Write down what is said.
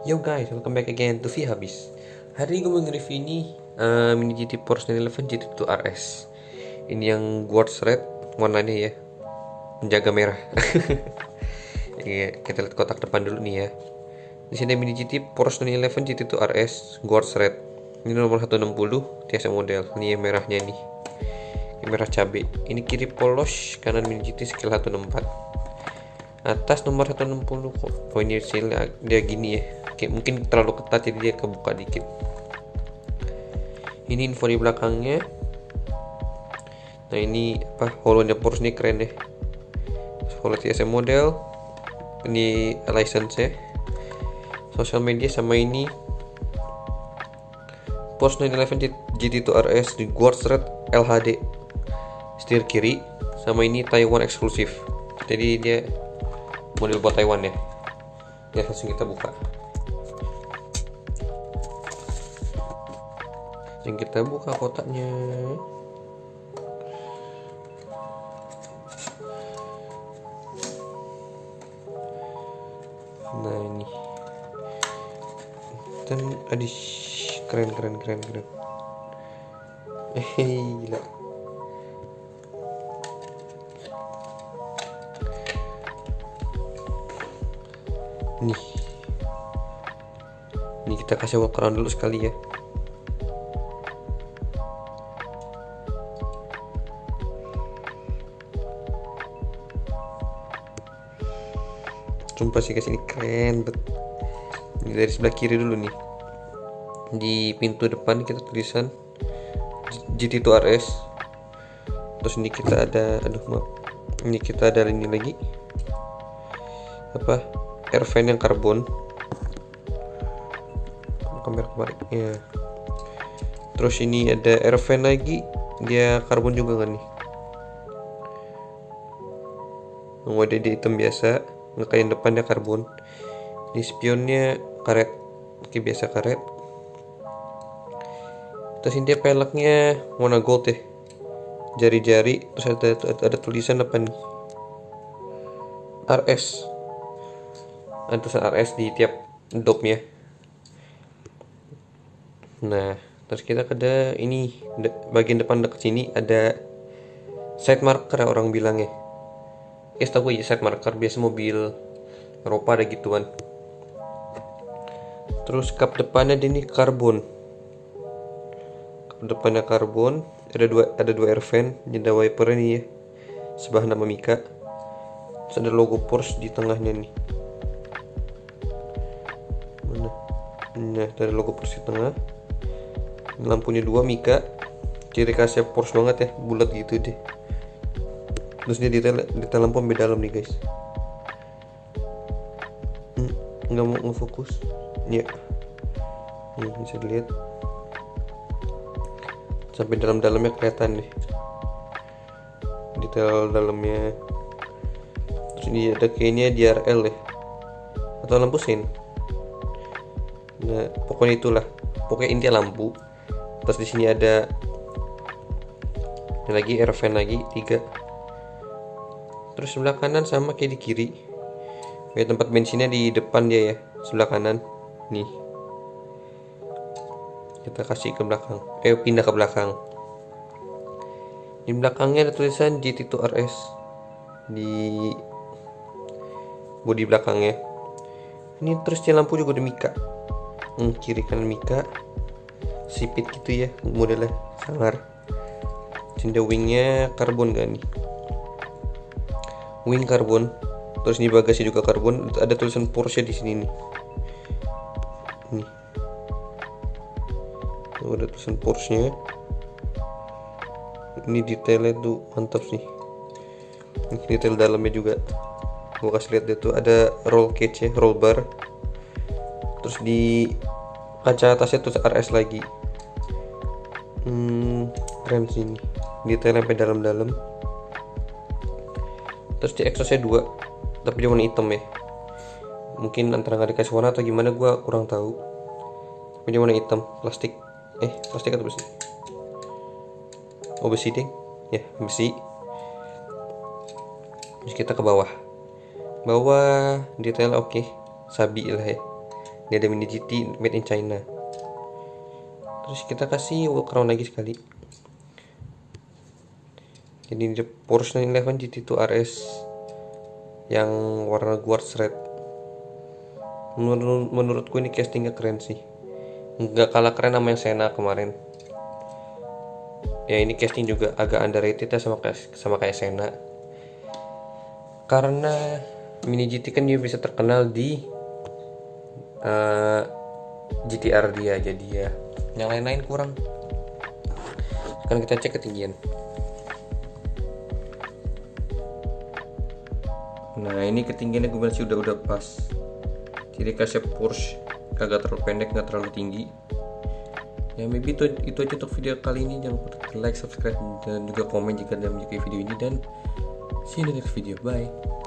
Yo guys, welcome back again to V Habis. Hari ini gue mau nge-review ini Mini GT Porsche 911 GT2 RS. Ini yang quartz red, warnanya ya menjaga merah. Iya, kita lihat kotak depan dulu nih ya. Di sini Mini GT Porsche 911 GT2 RS quartz red. Ini nomor 160 TSM model. Ini yang merahnya nih. Ini merah cabai. Ini kiri polos, kanan Mini GT skill 164. Atas nomor 160 kok. Oh ini seal dia gini ya. Kayak mungkin terlalu ketat jadi dia kebuka dikit. Ini info di belakangnya. Nah ini apa, holonya Porsche ini keren deh. Holo TSM model. Ini license nya. Sosial media sama ini Porsche 911 GT2 RS di quartz red LHD. Setir kiri sama ini Taiwan eksklusif. Jadi dia model buat Taiwan ya. Ya langsung kita buka. Yang kita buka kotaknya. Nah ini. Dan adis keren. Gila. Nih. Ini kita kasih walk around dulu sekali ya. Sumpah sih guys, ini keren banget. Ini dari sebelah kiri dulu nih. Di pintu depan kita tulisan GT2 RS. Terus ini kita ada, ini kita ada ini lagi. Apa? Air fan yang karbon. Kamera kebaliknya. Terus ini ada air fan lagi, dia karbon juga kan nih. Ada di hitam biasa. Nggak kayak depannya karbon. Ini spionnya karet, oke biasa karet. Terus ini dia peleknya warna gold ya, jari-jari. Terus ada tulisan apa nih, RS. Ada tulisan RS di tiap dopnya. Nah terus kita ada ini bagian depan dekat sini ada side marker orang bilang ya. Tahu gue ya, side marker biasa mobil Eropa ada gituan. Terus kap depannya ini karbon. Kap depannya karbon, ada dua air fan, jendela wiper ini ya. Sebelah nama Mika. Terus ada logo Porsche di tengahnya nih. Mana? Nah, ada logo Porsche di tengah. Lampunya dua Mika. Ciri khasnya Porsche banget ya, bulat gitu deh. Terus dia detail lampu sampai dalam nih guys. Nggak mau ngefokus ya. Nih bisa dilihat sampai dalamnya kelihatan deh detail dalamnya. Terus ini ada kayaknya DRL ya, atau lampu sein. Nah pokoknya itulah, pokoknya intinya lampu. Terus di sini ada lagi air fan lagi 3. Terus sebelah kanan sama kayak di kiri. Kayak tempat bensinnya di depan dia ya, sebelah kanan. Nih. Kita kasih ke belakang. Pindah ke belakang. Di belakangnya ada tulisan GT2 RS di bodi belakangnya. Ini terusnya lampu juga ada Mika. Kiri kanan Mika. Sipit gitu ya modelnya, sangar. Cinta wingnya karbon kan nih. Wing karbon. Terus ini bagasi juga karbon. Ada tulisan Porsche di sini nih. Nih. Ada tulisan Porsche-nya. Ini detailnya tuh mantap sih. Ini detail dalamnya juga. Gua kasih lihat deh tuh, ada roll cage ya, roll bar. Terus di kaca atasnya tuh RS lagi. Keren sih ini. Detailnya sampai dalam-dalam. Terus di exhaustnya 2, tapi dia warna hitam ya. Mungkin antara nggak dikasih warna atau gimana, gua kurang tahu. Tapi dia warna hitam, plastik. Plastik atau besi? Oh besi deh, ya besi. Terus kita ke bawah. Detail oke, sabi lah ya. Ini ada Mini GT made in China. Terus kita kasih wheel crown lagi sekali. Jadi ini Porsche 911 GT2 RS yang warna quartz red. Menurutku ini castingnya keren sih, nggak kalah keren sama yang Senna kemarin. Ya ini casting juga agak underrated ya sama kayak Senna, karena Mini GT kan dia bisa terkenal di GTR dia, jadi ya yang lain-lain kurang. Sekarang kita cek ketinggian. Nah ini ketinggiannya gue bilang sih udah pas. Jadi kasih Porsche kagak terlalu pendek, nggak terlalu tinggi. Ya maybe itu aja untuk video kali ini. Jangan lupa like, subscribe, dan juga komen jika anda menyukai video ini. Dan see you in the next video. Bye.